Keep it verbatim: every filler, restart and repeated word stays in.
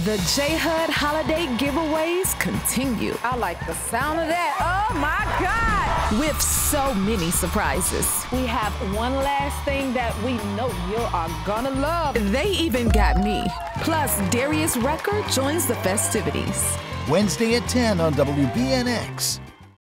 The Jhud holiday giveaways continue. I like the sound of that. Oh my God! With so many surprises. We have one last thing that we know you are gonna love. They even got me. Plus, Darius Rucker joins the festivities. Wednesday at ten on W B N X.